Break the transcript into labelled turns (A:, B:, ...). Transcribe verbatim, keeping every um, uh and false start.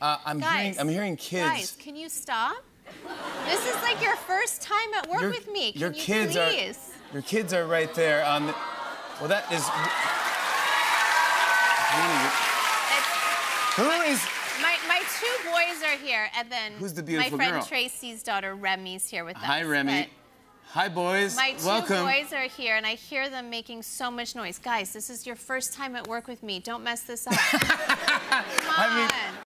A: Uh, I'm
B: guys,
A: hearing, I'm hearing kids.
B: Guys, can you stop? This is like your first time at work
A: your,
B: with me. Can
A: your
B: you
A: kids
B: please?
A: Are, your kids are right there on the... Well, that is...
B: It's,
A: Who is...
B: My, my two boys are here, and then
A: Who's the beautiful
B: my friend
A: girl?
B: Tracy's daughter, Remy's here with us.
A: Hi, Remy. Hi, boys.
B: My two
A: Welcome.
B: boys are here, and I hear them making so much noise. Guys, this is your first time at work with me. Don't mess this up. Come on.
A: I mean,